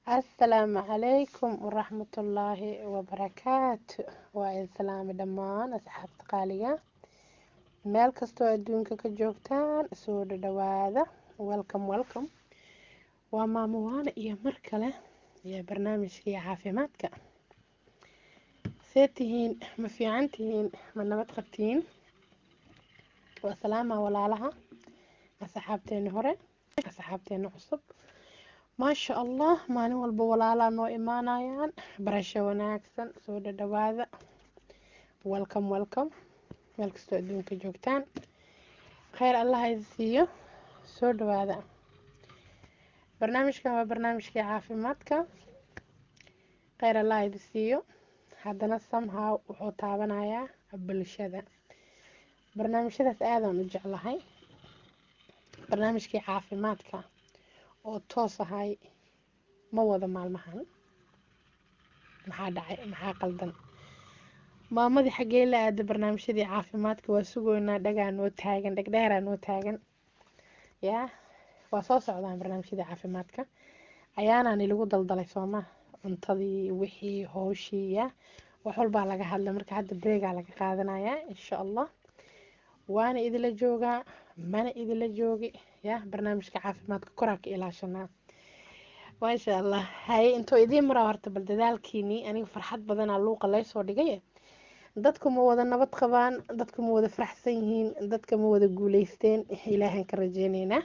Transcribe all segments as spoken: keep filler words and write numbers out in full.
السلام عليكم ورحمة الله وبركاته وإن سلام دمان أصحاب قالية meel kastoo adduunka ka joogtaan soo dhawaada welcome welcome waa maamo waana iyo mar kale iyo barnaamijkii caafimaadka see tihiin ma fiican tihiin ma nabad qabtiin waa salaama walaalaha asxaabteena hore asxaabteena cusub maasha allah maalin walba walaalaa noo imaanayaan barasho wanaagsan soo dhawaada welcome welcome meel kastoo adduunka joogtaan khayr allah idin siiyo soo dhawaada barnaamijkan waa barnaamijkii caafimaadka khayr allah idin siiyo haddana somehow wuxuu taabanayaa bulshada barnaamijyadaas aadaan u jeclahay barnaamijkii caafimaadka oo toos ahay ma wada maalmahan maxaa dhacay maxaa qaldan maamadii xaggee la aada barnaamijyadii caafimaadka waa sugoynaa dhagaa noo taagan dhegdheeraa noo taagan yaa waa soo socdaan barnaamijyadii caafimaadka ayaanaan ilagu daldalay sooma cuntadii wixii howshii ya wax walbaa laga hadlay marka hadda breegaa laga qaadanayaa insha allah waana idila joogaa mana idila joogi ya barnaamijka caafimaadka koraa ka ilaashanaa maasha allah haye intoo idiin maraa horta bal dadaalkiinii aniga farxad badanaa luuqa laysoo dhigay dadku ma wada nabad qabaan dadku ma wada faraxsan yihiin dadka ma wada guuleysteen ilaahan ka rajeyneynaa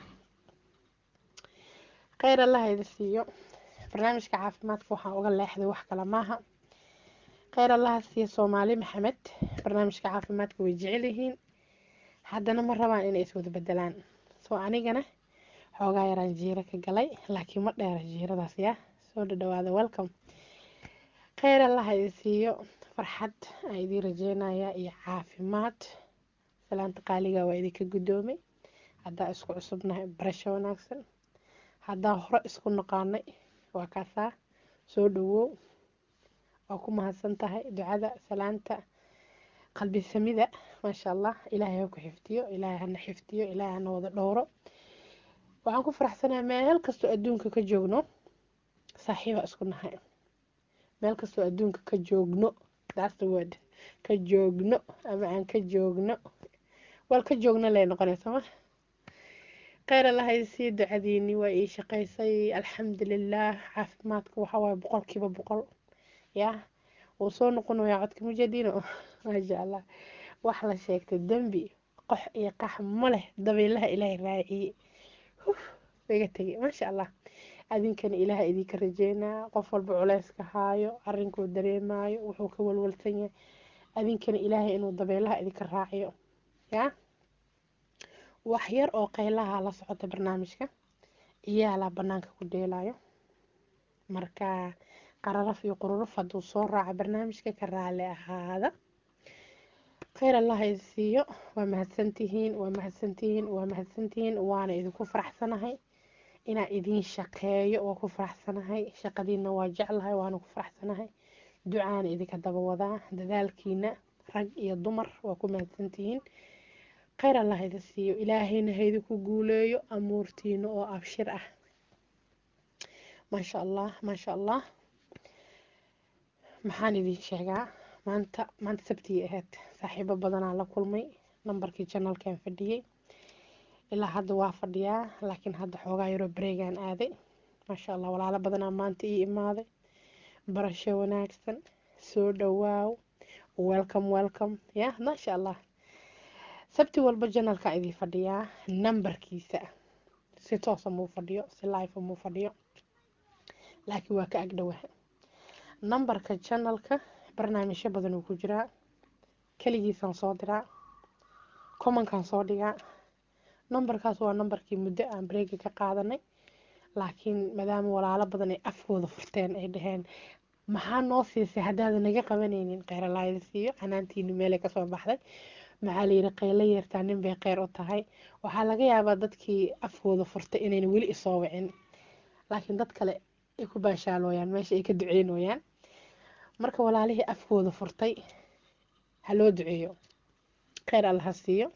khayr allah idin siiyo barnaamijka caafimaadka waxaan uga leexday wax kale maaha khayr allah siiyo soomaali maxamed barnaamijka caafimaadka way jecel yihiin haddana ma rabaan inay iswada bedelaan soo anigana xoogaa yaraan jiiro ka galay laakiin ma dheera jiiradaas yaa soo dhadhawaada welcome khayr allah idin siiyo farxad aan idiin rajeynayaa iyo caafimaad salaanta qaaliga waa idinka guddoomay haddaa isku cusubnahay barasho wanaagsan haddaa hore isku naqaanay waa kaasaa soo dhawow waa ku mahadsan tahay ducada salaanta qalbi samida maasha allah ilaahay ha ku xifdiyo ilaahay hana xifdiyo ilaahay hana wada dhowro waxaan ku faraxsanahay meel kastoo adduunka ka joogno saaxiiba isku nahay meel kastoo adduunka ka joogno that's the word ka joogno ama aan ka joogno wal ka joogno lay noqonaysa ma khayr allah sii ducadiini waa ii shaqaysay alxamdulilah caafimaadka waxa waaye boqolkiiba boqol yaa wuu soo noqonayaa codka mujadiino maasha allah wax la sheegtay dembi qox iyo qax ma leh dabeelaha ilaahay raaciyey iga tegay maasha allah adinkana ilaaha idinka rajeynaa qof walba culeyska haayo arrinkuu dareemaayo wuxuu ka walwalsan yahay adinkana ilaahay inuu dabeelaha idinka raaciyo yaa wax yar oo qaylaha la socota barnaamijka iyaalaa banaanka ku dheelaayo marka qararaf iyo qururuf hadduu soo raaca barnaamijka ka raali ahaada khayr allah idin siiyo waa mahadsantihiin waa mahadsantihiin waa mahadsantihiin waana idinku faraxsanahay inaan idiin shaqeeyo waa ku faraxsanahay shaqadiina waa jeclahay waana ku faraxsanahay ducaana idinka daba wadaa dadaalkiina rag iyo dumar waa ku mahadsantihiin khayr allah idin siiyo ilaahayna ha idinku guuleeyo amuurtiina oo abshir ah maasha allah maasha allah maxaan idin sheegaa maanta maanta sabtigii ahayd saaxiibo badanaa la kulmay nambarkii janalkan fadhiyey ilaa hadda waa fadhiyaa laakiin hadda xoogaa yaroo bareegaan aaday maasha allah walaalo badanaa maanta ii imaaday barasho wanaagsan soo dhawaaw welcome welcome ya maasha allah sabti walba janalka idin fadhiyaa nambarkiisa si toosa muu fadhiyo si live muu fadhiyo laakiin waa ka agdhowaha nambarka janalka barnaamijyo badan uu ku jiraa kaligiisaan soo diraa commonkaan soo dhigaa nambarkaas waa nambarkii muddo aan breega ka qaadanay laakiin maadaama walaalo badan ay afkooda furteen ay dhaheen maxaa noo siisay haddaada naga qabanaynin kheyralayda siiyo canaantiini meelay kasoo baxday maxaa layidhi qaylo yeertaa nin bay kheyr u tahay waxaa laga yaabaa dadkii afkooda furtay inayna weli isoo wicin laakiin dad kale ay ku baashaalooyaan meesha ay ka duceynooyaan marka walaalihii afkooda furtay ha loo duceeyo kheyr allaha siiyo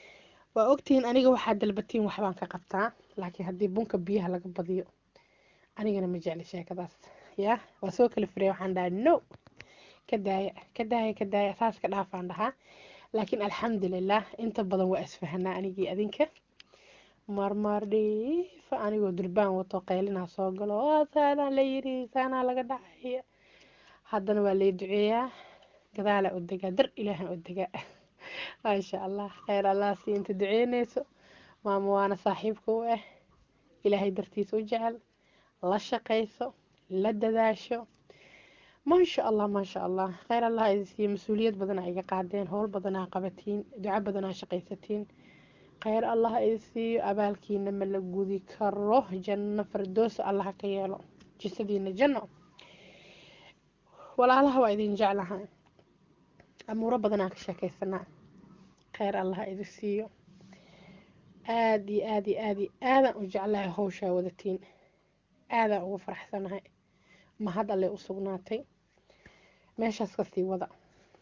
waa ogtihiin aniga waxaa dalbatiin waxbaan ka qabtaa laakiin haddii bunka biyaha laga badiyo anigana ma jecli sheekadaas yaa waa soo kala firey waxaan dhahaa no ka daaya ka daaya ka daaya saas ka dhaafaan dhahaa laakiin alxamdulilah inta badan waa isfahanaa anigii adinka marmar dhiifa anigoo durbaan wato qaylinaa soo galo oo saanaa la yiri saanaa laga dhacaya haddana waa lay duceeyaa gadaalaa u degaa dar ilaahan u degaa maasha allah khayr allah sii inta duceynayso maamo waana saaxiibka u ah ilaahay dartiisa u jecel la shaqayso la dadaasho maasha allah maasha allah khayr allah idin siiyo mas-uuliyad badan aa iga qaadeen howl badan aa qabatiin duco badan aa shaqaysatiin khayr allah idin siiyo abaalkiina ma la gudi karo janno fardoos allah ka yeelo jisadiina janno walaalaha waa idin jeclahay amuuro badan aa ka sheekaysanaa khayr allah idin siiyo aad iyo aad iyo aad iyo aadaan u jeclahay hawshaa wadatiin aadaan ugu faraxsanahay mahad alle u sugnaatay meeshaas ka sii wada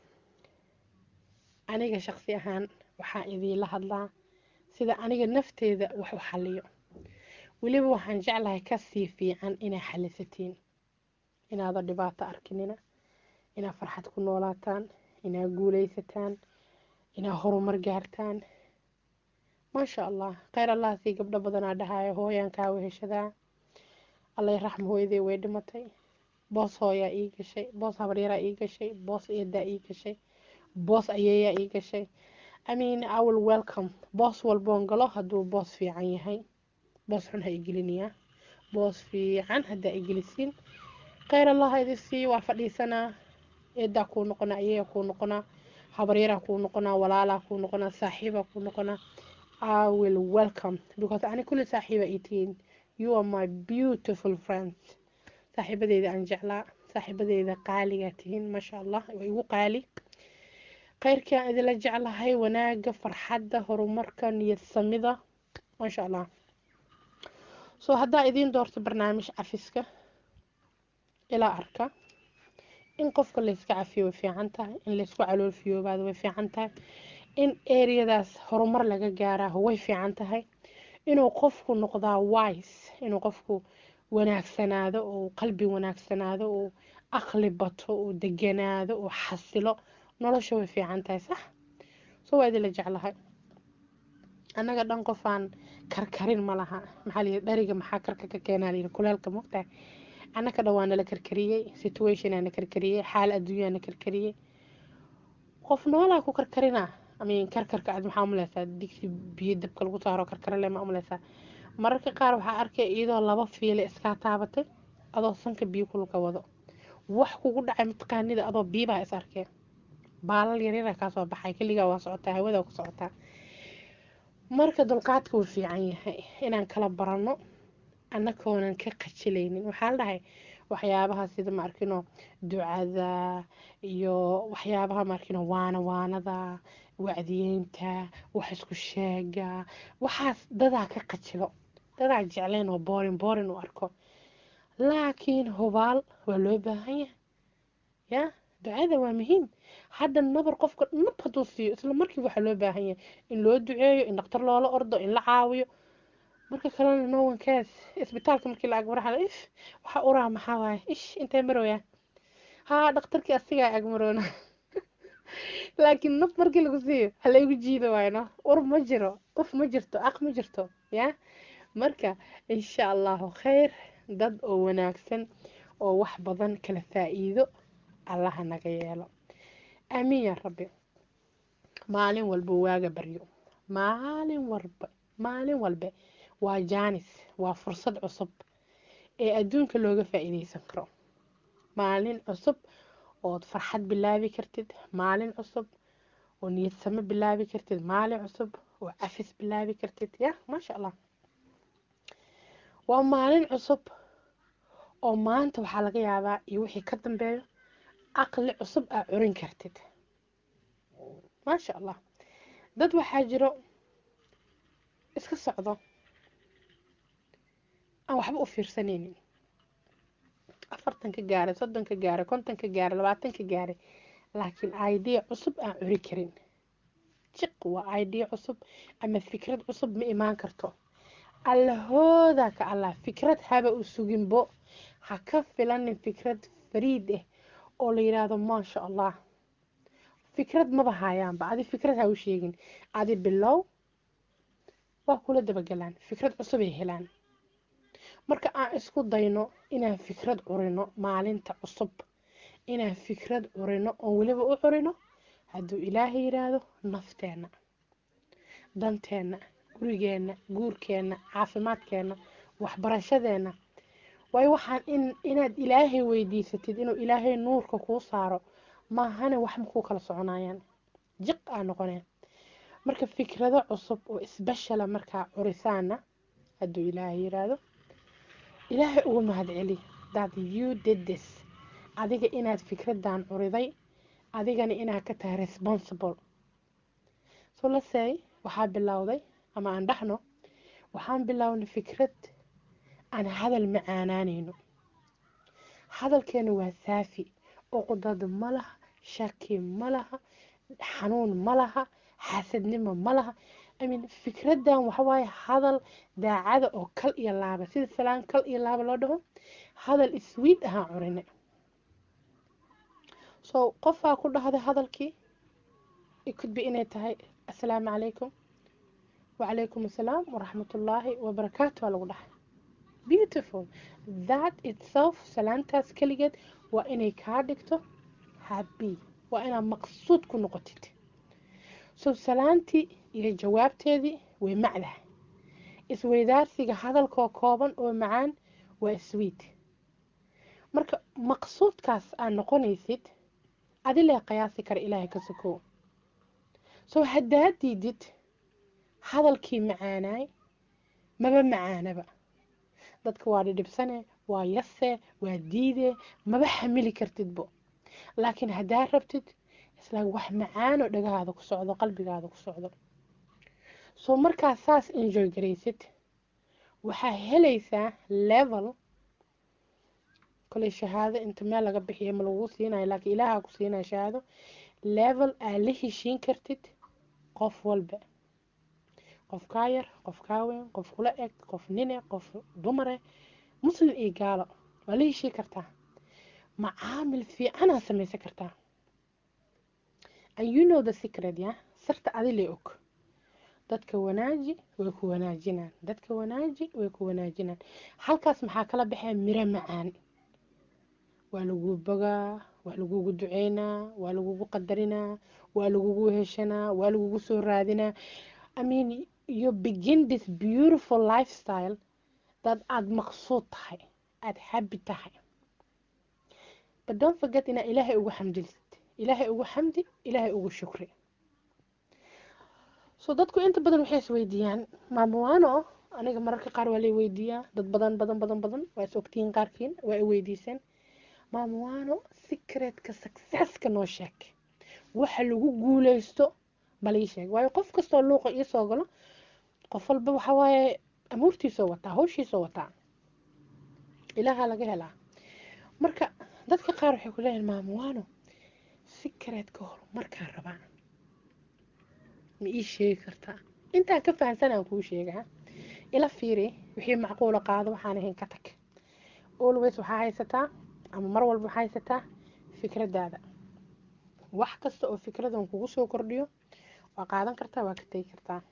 aniga shaqsi ahaan waxaan idiinla hadlaa sida aniga nafteeda wax u xaliyo weliba waxaan jeclahay kasii fiican inaa xalisatiin inaada dhibaato arkinina inaa farxad ku noolaataan inaa guulaysataan inaa horumar gaartaan maasha allah khayr allah sii gabdho badanaa dhahaayo hooyaankaa weheshadaa allay raxma hooyadee way dhimatay boos hooyaa ii gashay boos habaryaraa ii gashay boos eedaa ii gashay boos ayeeyaa ii gashay I mean I will welcome boos walboon galo hadduu boos fiican yahay boos xun ha igelinayaa boos fiican haddaa igelisiin khayr allah idin sii waa fadhiisanaa eedaa kuu noqonaa ayeeyaa kuu noqonaa habaryaraa kuu noqonaa walaalaa kuu noqonaa saaxiibaa kuu noqonaa I will welcome because ani kulli saaxiiba ii tihiin you are my beautiful friends saaxiibadeyda aan jeclaa saaxiibadeyda qaaligaa tihiin maasha allah waa igu qaali khayrkaan idinla jeclahay wanaaga farxadda horumarka niyad samida maasha allah soo haddaa idiin doorto barnaamij cafiska ilaa arka in qofka layska cafiyo way fiican tahay in laysku caloolfiyoobaado way fiican tahay in ereyadaas horumar laga gaaraa way fiican tahay inuu qofku noqdaa wise inuu qofku wanaagsanaado oo qalbi wanaagsanaado oo aqli bato oo deganaado oo xasilo nolosha way fiican tahay sax soo waa idinla jeclahay annaga dhan qofaan karkarin ma laha maxaa layidhi dhariga maxaa karka ka keenaa layidhi kuleelka mogtahay annaka dhan waa nala karkariyey situationaa na karkariyey xaal adduunyaa na karkariyey qof noolaa ku karkarinaa amin karkarka aad maxaa umuleysaa digsi biyo dabka lagu saaro karkarale ma umuleysaa mararka qaar waxaa arkay iyadoo laba fiile iskaa taabatay adoo sanka biyo kulka wado wax kugu dhacay mataqaanida adoo biibaa is arkeen baalal yaryara kaasoo baxay keligaa waa socotaa hawada ku socotaa marka dulqaadka wuu fiican yahay inaan kala baranno annakoonan ka qajilaynin waxaa la dhahay waxyaabaha sida ma arkino ducada iyo waxyaabaha ma arkino waana waanada wacdiyeynta wax isku sheega waxaas dadaa ka qajilo dadaa jecleen oo boorin boorin u arko laakiin hubaal waa loo baahan yahay ya ducada waa muhiim hadda nabar qofka nab hadduu siiyo isla markii waxaa loo baahan yahay in loo duceeyo in dhaktar loola ordo in la caawiyo marka kalena no one cares isbitaalka markii la agmaraha if waxa uraa maxaa waaye ish intee marooya haa dhaktarkii asigaa agmaroona laakiin naf markii lagu siiyo hala igu jiido waayno ur ma jiro uf ma jirto aq ma jirto ya marka insha allahu khayr dad oo wanaagsan oo wax badan kala faa'iido allaha naga yeelo aamiin ya rabbi maalin walba waaga baryo maalin walba maalin walba waa jaanis waa fursad cusub ee adduunka looga faa'iideysan karo maalin cusub ood farxad bilaabi kartid maalin cusub oo niyad same bilaabi kartid maalin cusub oo cafis bilaabi kartid ya maasha allah waa maalin cusub oo maanta waxaa laga yaabaa iyo wixii ka dambeeyo aqli cusub aa curin kartid maasha allah dad waxaa jiro iska socdo aan waxba u fiirsanaynin afartan ka gaaray soddon ka gaaray konton ka gaaray labaatan ka gaaray laakiin idea cusub aan curi karin jiq waa idea cusub ama fikrad cusub ma imaan karto allahooda ka allah fikrad haba u suginbo ha ka filanin fikrad fariid ah oo la yiraahdo maasha allah fikrad maba hayaanba adi fikrad ha u sheegin adi bilow waa kula dabagalaan fikrad cusub ay helaan marka aan isku dayno inaan fikrad curino maalinta cusub inaan fikrad curino oo weliba u curino hadduu ilaahay yiraahdo nafteena danteena gurigeena guurkeena caafimaadkeena waxbarashadeena way waxaan in inaad ilaahay weydiisatid inuu ilaahay nuurka kuu saaro maahane wax ma kuu kala soconayaan jiq aa noqoneen marka fikrado cusub oo isbeshela markaa curisaana hadduu ilaahay yiraahdo ilaahay ugu mahad celi that you did this adiga inaad fikradan curiday adigana inaad ka tahay responsible so let's say waxaa bilowday ama aan dhaxno waxaan bilownay fikrad aan hadal macaanaanayno hadalkeenu waa saafi uqdad ma laha shaki ma laha xanuun ma laha xasadnimo ma laha I mean fikradan waxa waaye hadal daacada oo kal iyo laaba sida salaan kal iyo laaba loo dhaho hadal sweet ahaan curine so qofaa ku dhahday hadalkii it could be inay tahay assalaamu calaykum wacalaykum assalaam waraxmatullaahi wabarakaatu waa lagu dhahay beautiful that itself salaantaas keligeed waa inay kaa dhigto happy waa inaad maqsuud ku noqotid so salaantii iyo jawaabteedii way macdah isweydaarsiga hadalkoo kooban oo macaan waa sweet marka maqsuudkaas aad noqonaysid adilee qiyaasi kara ilaahay ka sokow so haddaad diidid hadalkii macaanaay maba macaanaba dadka waa dhidhibsane waa yase waa diide maba xamili kartidbo laakiin haddaad rabtid isla wax macaanoo dhagahaada ku socdo qalbigaada ku socdo so markaa saas enjoy garaysid waxaa helaysaa level koley shahaado inta meel laga bixiyo ma lagu siinayo laakiin ilaahaa ku siinaya shahaado level aad la heshiin kartid qof walba qof kaa yar qof kaa weyn qof kula eg qof nine qof dumare muslim iyo gaalo waa la heshii kartaa macaamil fiicanaa samaysan kartaa and you know the secret ya sirta adile og dadka wanaaji way ku wanaajinaan dadka wanaaji way ku wanaajinaan halkaas maxaa kala baxaya miro macaan waa lagu bogaa waa lagugu duceynaa waa lagugu qadarinaa waa lagugu heshanaa waa lagugu soo raadinaa I mean you begin this beautiful lifestyle that aad maqsuud tahay aad happy tahay but don't forget inaa ilaahay ugu xamdilisid ilaahay ugu xamdi ilaahay ugu shukri so dadku inta badan waxay isweydiiyaan maamuwaano aniga mararka qaar waa lay weydiiyaa dad badan badan badan badan waa is ogtihiin qaarkiin waa ay weydiiseen maamuwaano secretka successka noo sheeg waxa lagu guuleysto bal ii sheeg waayo qof kastoo luuqa ii soo galo qof walba waxa waaye amuurtiisoo wataa hawshiisoo wataa ilaaha laga helaa marka dadka qaar waxay ku leeyihin maamuwaano secretka horumarkaa rabaa ma ii sheegi kartaa intaan ka fahansan aan kuu sheegaa ila fiiri wixii macquula qaado waxaan ahayn ka tag always waxaa haysataa ama mar walba waxaa haysataa fikradaada wax kasta oo fikradan kugu soo kordhiyo waa qaadan kartaa waa ka tegi kartaa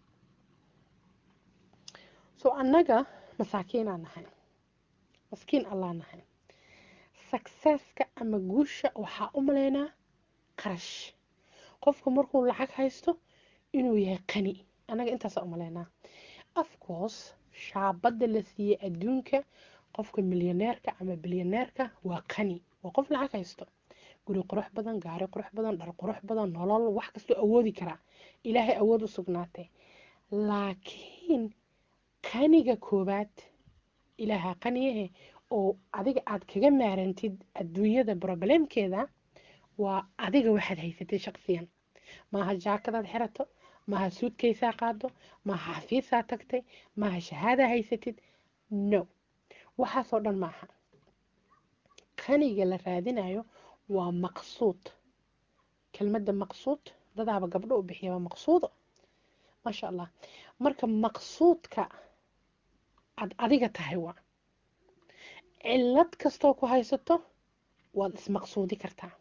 so annaga masaakiinaan nahay maskiin allah nahay successka ama guusha waxaa u maleynaa qarash qofku markuu lacag haysto inuu yahay qani anaga intaasaa u maleynaa of course shaabada la siiyey adduunka qofka milyaneerka ama bilyaneerka waa qani waa qof lacag haysto guri qurux badan gaari qurux badan dhar qurux badan nolol wax kastoo awoodi karaa ilaahay awood u sugnaatay laakiin qaniga koobaad ilaaha qaniyahe oo adiga aad kaga maarantid adduunyada problemkeeda waa adiga waxaad haysatay shaqsiyan maaha jaakadaad xirato maaha suudkaysaa qaado maaha xafiisaa tagtay maaha shahaada haysatid no waxaasoo dhan maaha qaniga la raadinayo waa maqsuud kelmadda maqsuud dadaaba gabdho u bixiya waa maqsuudo maasha allah marka maqsuudka aad adiga tahay waa cillad kastoo ku haysato waad ismaqsuudi kartaa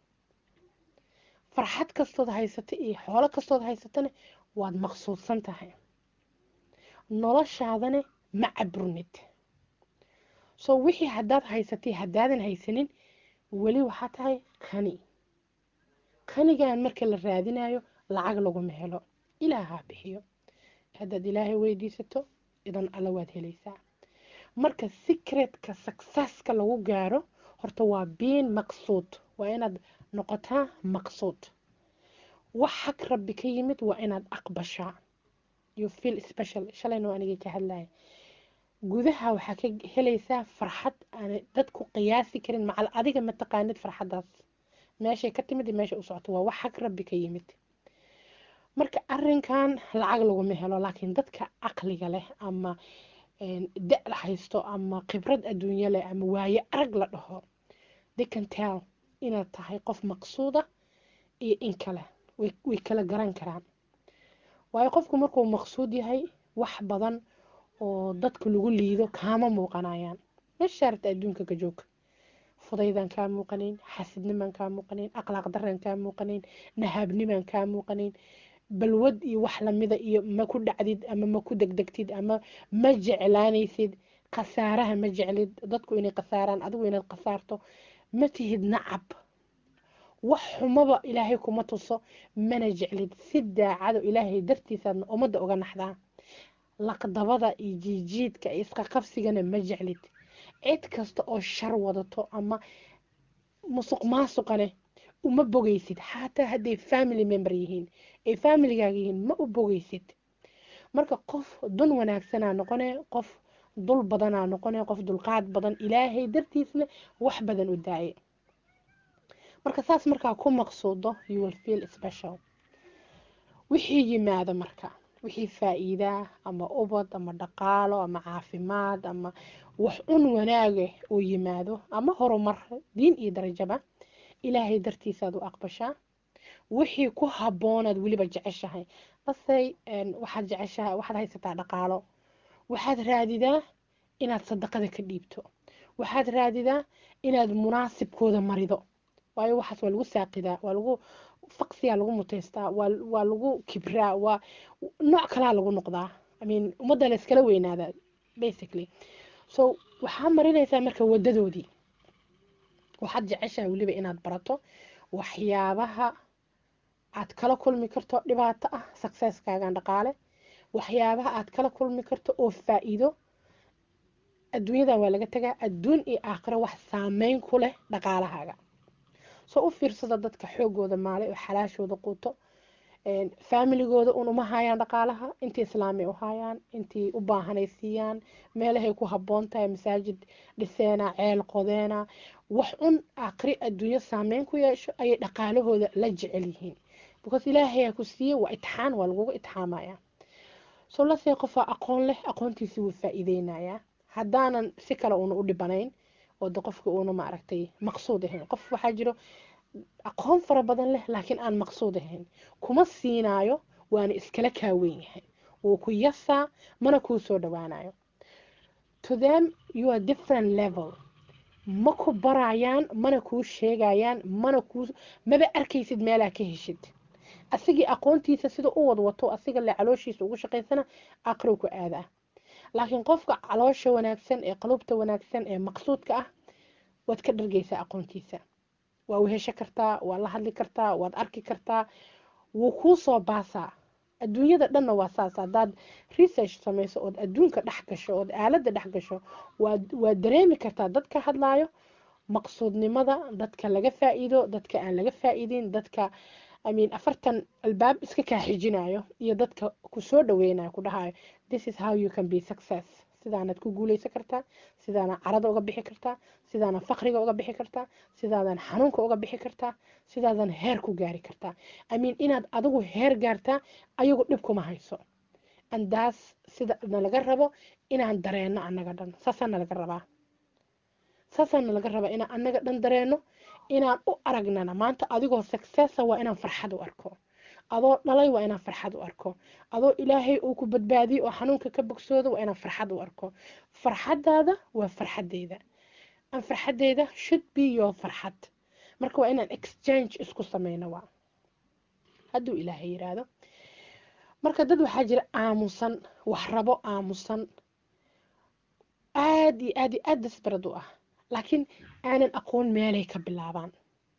farxad kastood haysato iyo xoolo kastood haysatana waad maqsuudsan tahay noloshaadana ma cabrunid soo wixii haddaad haysatay haddaadan haysanin weli waxaa tahay qani qanigan marka la raadinayo lacag laguma helo ilaahaa bixiyo haddaad ilaahay weydiisato idan alla waad helaysaa marka secretka successka lagu gaaro horta waa being maqsuud waa inaad noqotaa maqsuud wax xag rabbi ka yimid waa inaad aqbashaa you feel special shalayna waa anigii ka hadlaya gudaha waxaa ka helaysaa farxad aan dadku qiyaasi karin macal adiga ma taqaanid farxadaas meeshay ka timid iyo meesha u socoto waa wax xag rabbi ka yimid marka arrinkan lacag laguma helo laakiin dadka caqliga leh ama da' la haysto ama khibrad adduunyo leh ama waaye arag la dhaho they can tell inaad tahay qof maqsuuda iyo in kale way kala garan karaan waayo qofku markuu maqsuud yahay wax badan oo dadka lagu liido kaama muuqanayaan meeshaarta adduunka ka joog fudaydan kaa muuqanayn xasidniman kaa muuqanayn akhlaaq daran kaa muuqanayn nahaabniman kaa muuqanayn balwad iyo wax lamida iyo ma ku dhacdid ama ma ku degdegtid ama ma jeclaanaysid khasaaraha ma jeclid dadku inay khasaaraan adigu inaad khasaarto ma tihid nacab wax xumaba ilaahay kuma tuso mana jeclid si daacado ilaahay dartiisaadna ummadda uga naxdaa laqdabada iyo jiijiidka iyo isqa qabsigana ma jeclid cid kasta oo shar wadato ama musuq maasuqane uma bogaysid xataa hadday family member yihiin ay familigaaga yihiin ma u bogaysid marka qof dun wanaagsanaa noqone qof dul badanaa noqone qof dulqaad badan ilaahay dartiisna wax badan u daaye marka saas markaa ku maqsuudo you will feel special wixii yimaado marka wixii faa'iida ama ubad ama dhaqaalo ama caafimaad ama wax un wanaaga uu yimaado ama horumar diin iyo darajaba ilaahay dartiisaad u aqbashaa wixii ku habboonaad weliba jeceshahay basay waxaad jeceshahay waxaad haysataa dhaqaalo waxaad raadidaa inaad sadaqada ka dhiibto waxaad raadidaa inaad munaasibkooda marido waayo waxaas waa lagu saaqidaa waa lagu faqsiyaa lagu muteystaa waa waa lagu kibraa waa nooc kalaa lagu noqdaa I mean ummadda la iskala weynaadaa basically so waxaa marinaysaa marka wadadoodii waxaad jeceshahay weliba inaad barato waxyaabaha aad kala kulmi karto dhibaato ah successkaagan dhaqaale waxyaabaha aad kala kulmi karto oo faa'iido adduunyadan waa laga tagaa adduun iyo aakhiro wax saameyn ku leh dhaqaalahaaga soo u fiirsada dadka xoogooda maalay oo xalaashooda quuto familigooda un uma hayaan dhaqaalaha intii islaamay u hayaan intii u baahanay siiyaan meelahay ku habboon tahay masaajid dhiseena ceel qodeena wax un aakhiri adduunyo saameyn ku yeesho ayay dhaqaalahooda la jecel yihiin because ilaahay aa ku siiyey waa itixaan waa lagugu itixaamaya soo lasee qofaa aqoon leh aqoontiisi wuu faa'iideynayaa haddaanan si kale uuna u dhibanayn oo de qofka uuna maaragtay maqsuud ahayn qof waxaa jiro aqoon fara badan leh laakiin aan maqsuud ahayn kuma siinaayo waana iskala kaaweyn yahay wuu ku yasaa mana kuu soo dhawaanayo to them you are different level ma ku barayaan mana kuu sheegayaan mana kuu maba arkaysid meelaa ka heshid asigii aqoontiisa sida u wadwato asiga le calooshiisa ugu shaqaysana aqrow ku aadaa laakiin qofka caloosha wanaagsan ee qalubta wanaagsan ee maqsuudka ah waad ka dhargaysaa aqoontiisa waa wehesho kartaa waa la hadli kartaa waad arki kartaa wuu kuu soo baasaa adduunyada dhanna waa saas haddaad research samayso ood adduunka dhex gasho ood aaladda dhex gasho waad waad dareemi kartaa dadka hadlaayo maqsuudnimada dadka laga faa'iido dadka aan laga faa'iidin dadka I mean afartan albaab iska kaa xijinayo iyo dadka ku soo dhaweynayo ku dhahayo this is how you can be success sidaanaad ku guuleysan kartaa sidaana carada uga bixi kartaa sidaana faqriga uga bixi kartaa sidaadan xanuunka uga bixi kartaa sidaadan heer ku gaari kartaa I mean inaad adigu heer gaartaa ayagu dhib kuma hayso andaas sida nalaga rabo inaan dareeno annaga dhan saasaa nalaga rabaa saasaa nalaga rabaa inaan annaga dhan dareeno inaan u aragnana maanta adigoo successa waa inaan farxad u arko adoo dhalay waa inaan farxad u arko adoo ilaahay uu ku badbaadiyo oo xanuunka ka bogsoodo waa inaan farxad u arko farxadaada waa farxadeyda aan farxadeyda should be your farxad marka waa inaan exchange isku sameyno waa hadduu ilaahay yiraahdo marka dad waxaa jira aamusan wax rabo aamusan aad iyo aad iyo aad desperad u ah laakiin aanan aqoon meelay ka bilaabaan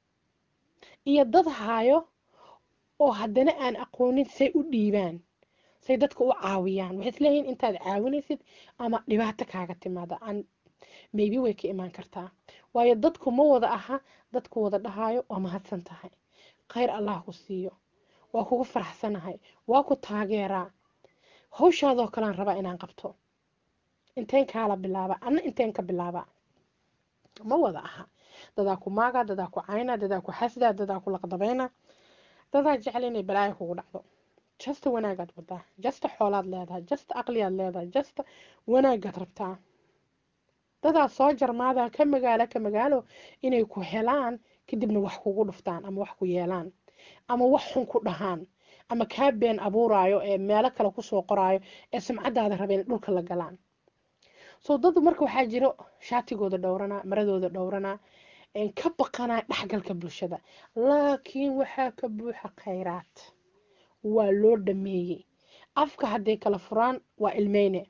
iyo dad haayo oo haddana aan aqoonin say u dhiibaan say dadka u caawiyaan waxay isleeyihiin intaad caawinaysid ama dhibaato kaaga timaada aan maybe way ka imaan kartaa waayo dadku ma wada aha dadku wada dhahaayo waa mahadsan tahay khayr allah ku siiyo waa kugu faraxsanahay waa ku taageeraa hawshaadoo kalean rabaa inaan qabto inteen kaala bilaaba anna inteen ka bilaaba ma wada aha dadaa ku maaga dadaa ku cayna dadaa ku xasda dadaa ku laqdabayna dadaa jecel inay balaayo kugu dhacdo jasta wanaagaad wadaa jasta xoolaad leedahay jasta aqliyaad leedahay jasta wanaagaad rabtaa dadaa soo jarmaada ka magaalo ka magaalo inay ku helaan kadibna wax kugu dhuftaan ama wax ku yeelaan ama wax xun ku dhahaan ama kaa been abuuraayo ee meelo kale kusoo qoraayo ee sumcadaada rabeen dhulka la galaan soo dadu marka waxaa jiro shaatigooda dhowranaa maradooda dhowranaa ka baqanaa dhexgalka bulshada laakiin waxaa ka buuxa khayraad waa loo dhameeyey afka hadday kala furaan waa ilmeyne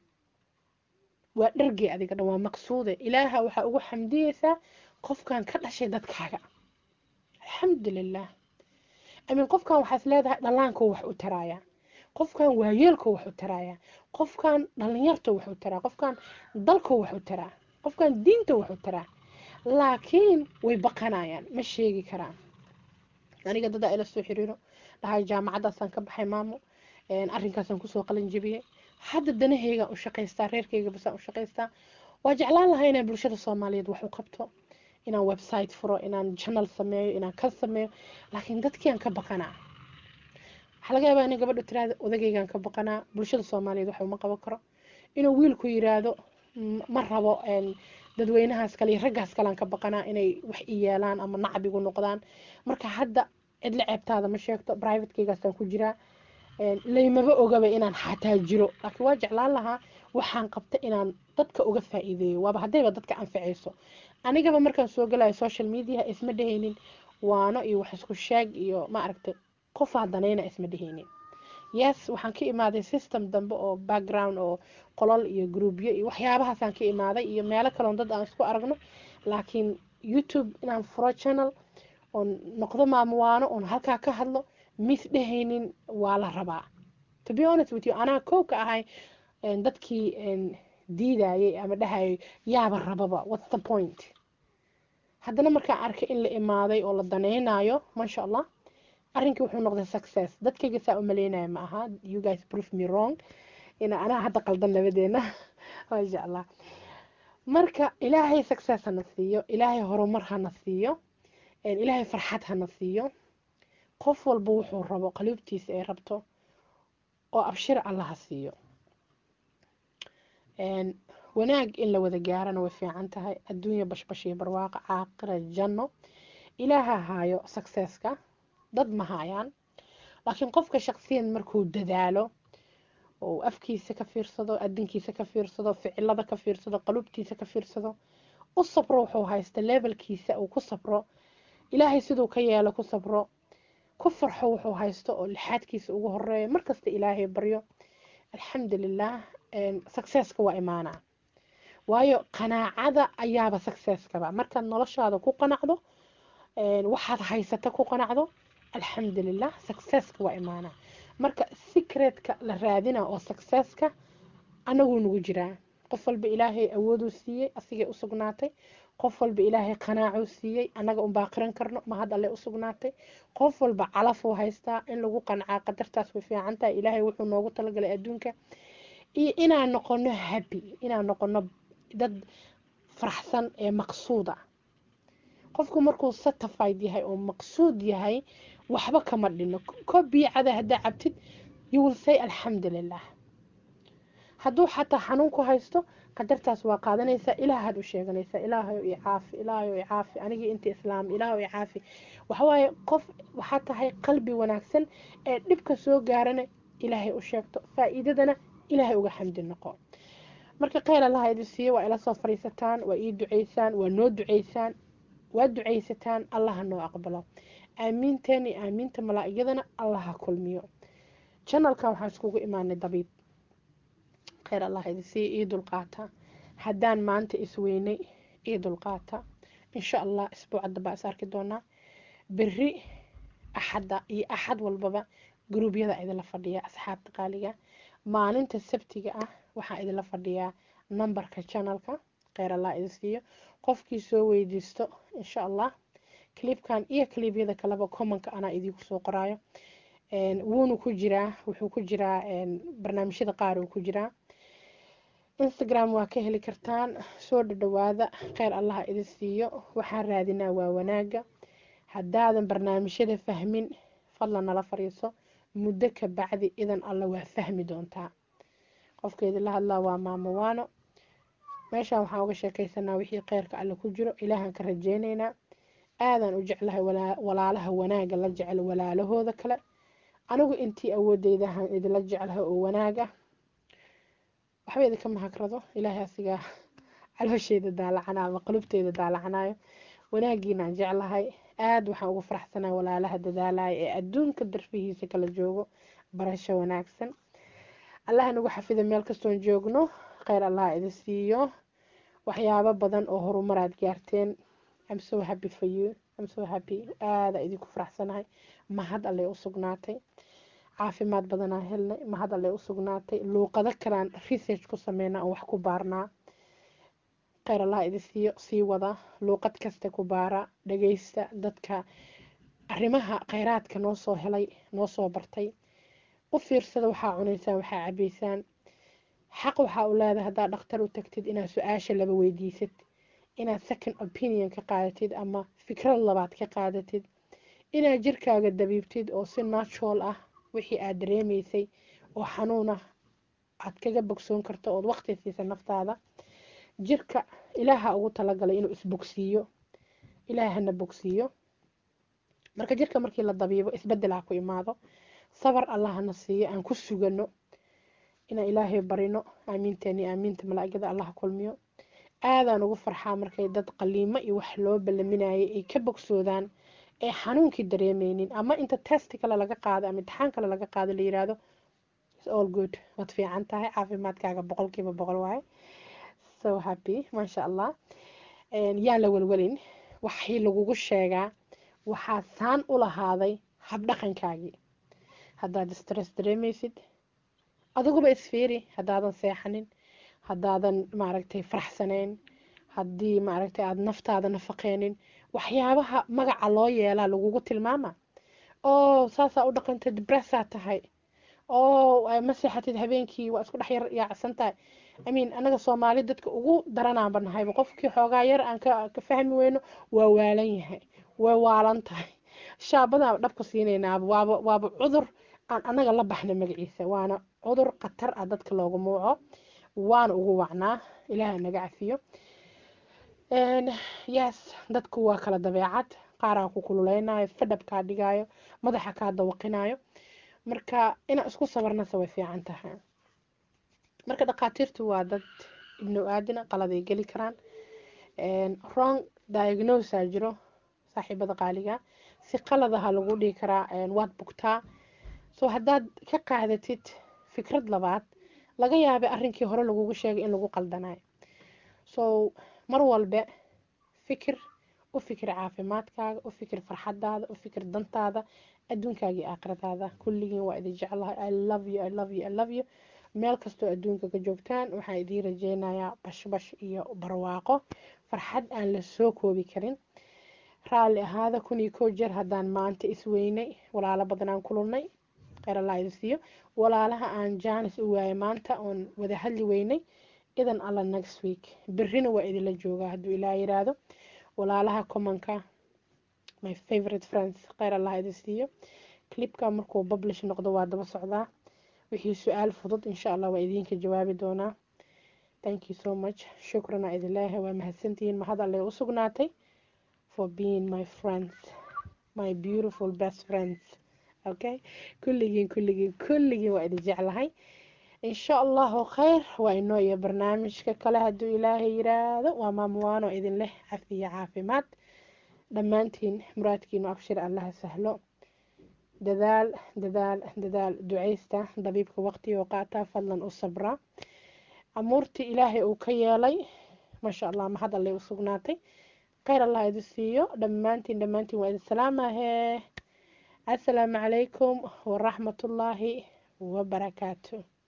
waa dhargii adiga dhan waa maqsuude ilaaha waxaa ugu xamdiyeysaa qofkan ka dhashay dadkaaga alxamdulilah amin qofkan waxaas leedahay dhallaanko wax u taraaya qofkan waayeelko wax u taraaya qofkan dhalinyarto wax u taraa qofkan dalko wax u taraa qofkan diinta wax u taraa laakiin way baqanayaan ma sheegi karaan aniga dadaa ila soo xiriiro dhahay jaamacadaasaan ka baxay maamo arrinkaasaan kusoo qalin jebiyey hadda danahaygaan u shaqaystaa reerkayga basaan u shaqaystaa waa jeclaan lahaa inaan bulshada soomaaliyeed wax u qabto inaan website furo inaan channel sameeyo inaan ka sameeyo laakiin dadkiiaan ka baqanaa waxaa laga yaabaa inay gabadhu tiraahdo odagaygaan ka baqanaa bulshada soomaaliyeed wax uma qaban karo inuu wiilku yiraahdo ma rabo dadweynahaas kale iyo raggaas kalean ka baqanaa inay wax i yeelaan ama nacbigu noqdaan marka hadda cidla ceebtaada ma sheegto privatekeygaasaan ku jiraa laymaba ogaba inaan xataa jiro laakiin waa jeclaan lahaa waxaan qabta inaan dadka uga faa'iideeyo waaba haddayba dadka anfacayso anigaba markaan soo galayo social media isma dhehaynin waano iyo wax isku sheeg iyo ma aragtay qof hadanayna isma dhehaynin yes waxaan ka imaaday system dambe oo background oo qolol iyo groupyo iyo waxyaabahaasaan ka imaaday iyo meelo kaloon dad aan isku aragno laakiin youtube inaan furo channel oon noqdo maamuwaano oon halkaa ka hadlo mis dhehaynin waa la rabaa to be honest with you anaa kow ka ahay dadkii diidayay ama dhahayay yaaba rababa what's the point haddana markaan arkay in la imaaday oo la danaynayo masha allah arrinkii wuxuu noqday success dadkayga saa u maleynaya ma aha you guys prove me wrong ina anaa hadda qaldan labadeena masha allah marka ilaahay success hana siiyo ilaahay horumar hana siiyo ilaahay farxad hana siiyo qof walba wuxuu rabo qaluubtiisa ay rabto oo abshir allaha siiyo wanaag in la wada gaarana way fiican tahay adduunya bashbash iyo barwaaqa caaqira janno ilaaha haayo successka dad ma haayaan laakiin qofka shaqsiyan markuu dadaalo oo afkiisa ka fiirsado adinkiisa ka fiirsado ficilada ka fiirsado qaluubtiisa ka fiirsado u sabro wuxuu haysta levelkiisa uu ku sabro ilaahay siduu ka yeelo ku sabro ku farxo wuxuu haysto oo lixaadkiisa ugu horeeyo markasta ilaahay baryo alxamdulilah successka waa imaanaa waayo qanaacada ayaaba successkaba markaad noloshaada ku qanacdo waxaad haysata ku qanacdo alxamdulilah successka waa imaanaa marka secretka la raadina oo successka anaguu nagu jiraa qof walba ilaahay awooduu siiyey asigay u sugnaatay qof walba ilaahay qanaacuu siiyey annaga unbaa qiran karno ma had alle u sugnaatay qof walba calafuu haystaa in lagu qancaa qadartaas way fiican tahay ilaahay wuxuu noogu talagalay adduunka iyo inaan noqono happy inaan noqono dad faraxsan ee maqsuuda qofku markuu satisfied yahay oo maqsuud yahay waxba kama dhino koob biyo cada haddaa cabtid you will say alxamdulilah hadduu xataa xanuun ku haysto qadartaas waa qaadanaysaa, ilaahaad u sheeganaysaa, ilaahayo i caafi, ilaahayo i caafi, anigii inta islaam, ilaahayo i caafi. waxawaaye qof waxaa tahay qalbi wanaagsan ee dhibka soo gaarana ilaahay u sheegto, faa'iidadana ilaahay uga xamdi noqo. marka khayr allaha idin siiyo, waa ila soo fariisataan, waa ii ducaysaan, waa noo ducaysaan, waa ducaysataan, allaha noo aqbalo. aamiinteen iyo aamiinta malaa'igidana allaha kulmiyo. channelkan waxaan iskugu imaanay dabiib. khayr allaha idin siiyo, ii dulqaata. haddaan maanta isweynay ii dulqaata. insha allah isbuucadda baa is arki doonaa. berri axadda iyo axad walbaba gruubyada idinla fadhiya asxaabta qaaliga. maalinta sabtiga ah waxaa idinla fadhiyaa numberka channelka. khayr allah idin siiyo. qofkii soo weydiisto insha allah clipkan iyo clibyada kaleba commonka anaa idinku soo qoraayo. wuuna ku jiraa, wuxuu ku jiraa barnaamijyada qaar uu ku jiraa. instagram waa ka heli kartaan, soo dhadhawaada. khayr allaha idin siiyo. waxaan raadinaa waa wanaaga. haddaadan barnaamijyada fahmin fadlan nala fariiso, muddo ka bacdi idan alla waa fahmi doontaa. qofkeedii la hadlaa waa maamo waano. meeshaan waxaan uga sheekaysanaa wixii khayrka alle ku jiro, ilaahan ka rajaynaynaa. aadaan u jeclahay walaalaha wanaaga la jecel walaalahooda kale. anigu intii awoodeydahan idinla jeclahay oo wanaaga, waxba idinka mahagrado, ilaahay asigaa caloosheyda daalacanaa ama qalubteyda daalacanayo. wanaagiinaan jeclahay. aad waxaan ugu faraxsanaa walaalaha dadaalaya ee adduunka darfihiisa kala joogo. barasho wanaagsan. allaha nagu xafido meel kastoon joogno. khayr allaha idin siiyo. waxyaabo badan oo horumaraad gaarteen. I'm so happy for you. I'm so happy. aada idinku faraxsanahay. mahad alle u sugnaatay. caafimaad badanaa helnay. mahad alle u sugnaatay. luuqado kalaan research ku sameynaa oo wax ku baarnaa. khayr allaha idin siiyo. sii wada. luuqad kasta ku baara. dhagaysta dadka arrimaha khayraadka noo soo helay, noo soo bartay. u fiirsada waxaa cunaysaan, waxaa cabaysaan. xaq waxaa u leedahay haddaad dhakhtar u tagtid inaad su-aasha laba weydiisad, inaad second opinion ka qaadatid ama fikrad labaad ka qaadatid, inaad jirkaaga dabiibtid oo si natural ah wixii aad dareemaysay oo xanuun ah aad kaga bogsoon karto ood waqti siisa naftaada. jirka ilaaha ugu talagalay inuu isbogsiiyo, ilaahana bogsiiyo. marka jirka markii la dabiibo isbedelaa ku imaado. sabar allahana siiyo, aan ku sugano inaan ilaahay barino. aamiinteeni aamiinta malaa'igada allaha kulmiyo. aadaan ugu farxaa markay dad qaliimo iyo wax loo balaminayay ay ka bogsoodaan ee xanuunkii dareemeynin, ama inta testi kale laga qaado ama imtixaan kale laga qaado la yiraahdo it's all good, waad fiican tahay, caafimaadkaaga boqolkiiba boqol waaye. so happy, maasha allah. yaan la welwelin. waxii lagugu sheegaa waxaa saan u lahaaday habdhaqankaagii. haddaad stress dareemaysid adiguba isfiiri. haddaadan seexanin, haddaadan maaragtay faraxsanayn, haddii maaragtay aada naftaada nafaqeynin, waxyaabaha magaca loo yeelaa lagugu tilmaama. oo saasaa u dhaqantay, debressa tahay, oo ma seexatid habeenkii, waa isku dhex yar yaacsan tahay. amiin anaga soomaali dadka ugu daranaanba nahayba. qofkii xoogaa yar aan ka fahmi weyno waa waalan yahay, waa waalan tahay. shaabadaan dhabka siinaynaaba waaba waaba cudur aan anaga la baxna magaciisa. waana cudur khatar ah dadka loogu muuco, waana ugu wacnaa. ilaaha naga cafiyo. yes, dadku waa kala dabeecad. qaaraa ku kululeynayo, fadhab kaa dhigaayo, madaxa kaa dawaqinayo. marka inaan isku sabarnasa way fiican tahay. marka dhaqaatiirtu waa dad ibnu aadina, qaladay geli karaan. wrong diagnosa jiro saaxiibada qaaliga. si qaladaha lagu dhigi karaa waad bugtaa. so haddaad ka qaadatid fikrad labaad, laga yaabay arrinkii hore lagugu sheegay in lagu qaldanayo. so mar walba fikir u fikir caafimaadkaaga, u fikir farxadaada, u fikir dantaada, adduunkaaga iyo aakhiradaada. kulligiin waa idin jeclahay. I love you, I love you, I love you. meel kastoo adduunka ka joogtaan waxaan idiin rajeynayaa bashbash iyo barwaaqo, farxad aan la soo koobi karin. raalli ahaada kun iyo kow jeer haddaan maanta isweynay. walaalo badan aan kulunay. khayr allah idin siiyo. walaalaha aan jaanis u waayay maanta oon wada hadli weynay, idan alla next week. berrina waa idinla joogaa hadduu ilaa yiraahdo. walaalaha commonka, my favorite friends, khayr allah idin siiyo. clipka markuu publish noqdo waa daba socdaa. wixii su-aal fudud insha allah waa idinka jawaabi doonaa. Thank you so much. Shukran aa idin leeyahay, waa mahadsantihiin. mahad alle u sugnaatay for being my friends, my beautiful best friends. Okay, kulligiin kulligiin kulligiin waa idin jeclahay. insha allahu khayr waa inoo iyo barnaamijka kale hadduu ilaahay yiraahdo. waa maamuwaano idin leh cafiya caafimaad dhammaantiin, muraadkiinu abshir allaha sahlo. dadaal dadaal dadaal ducaysta, dabiibka waqtiga qaataa, fadlan u sabra. amuurtii ilaahay uu ka yeelay masha allah, mahad alle u sugnaatay. khayr allah idin siiyo dhammaantiin dhammaantiin. waa idin salaamahee. assalaamu calaykum waraxmatullaahi wabarakaatu.